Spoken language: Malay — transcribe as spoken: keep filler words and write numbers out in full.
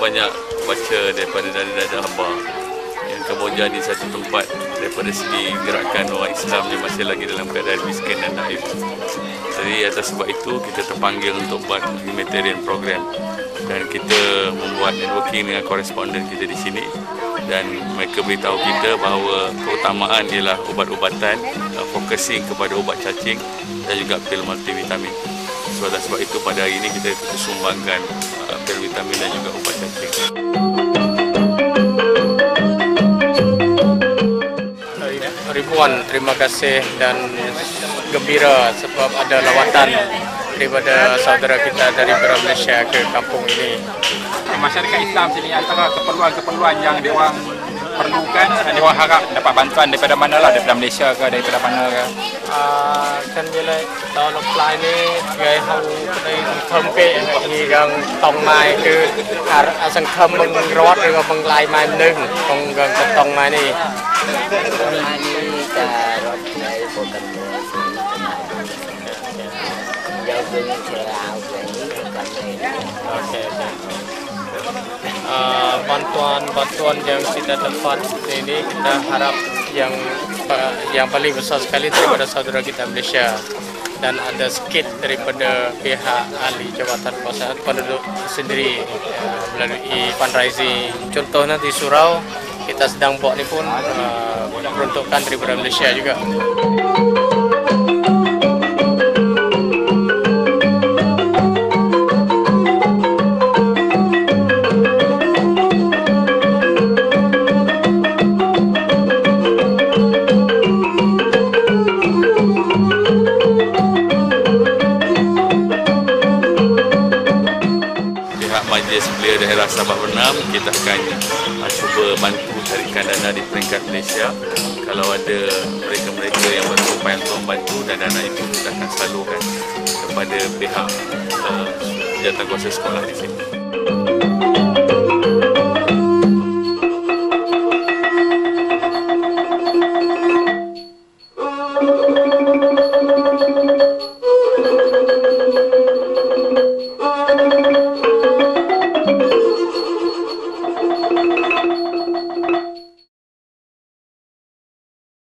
banyak baca daripada dada-dada hamba yang Kamboja ni satu tempat daripada segi gerakan orang Islam yang masih lagi dalam keadaan miskin dan naif. Jadi atas sebab itu kita terpanggil untuk buat humanitarian program dan kita membuat networking dengan koresponden kita di sini dan mereka beritahu kita bahawa keutamaan ialah ubat-ubatan, focusing kepada ubat cacing dan juga pil multivitamin. Sebab sebab itu pada hari ini kita, kita sumbangkan uh, pil vitamin dan juga ubat cacing. Ribuan terima kasih dan gembira sebab ada lawatan daripada saudara kita dari Malaysia ke kampung ini. Masyarakat Islam sini antara keperluan-keperluan yang diorang perlukan dan diorang harap dapat bantuan daripada mana lah, daripada Malaysia ke daripada mana ke? Ah, kan bila tahun apply ni gai hau kedai thempe ni gang tong mai ke asang tham meng rot ke meng lai mai nung tong gang tong mai ni. Okey, okey. Uh, bantuan-bantuan yang kita dapat ini kita harap yang yang paling besar sekali daripada saudara kita Malaysia dan ada sikit daripada pihak ahli jabatan kuasa penduduk sendiri uh, melalui fundraising. Contohnya di Surau kita sedang buat ni pun uh, peruntukan daripada Malaysia juga. Majlis Belia Daerah Sabah Bernam, kita akan uh, cuba bantu carikan dana di peringkat Malaysia. Kalau ada mereka-mereka yang berupaya untuk membantu dan dana itu kita akan salurkan kepada pihak uh, jawatankuasa sekolah di sini.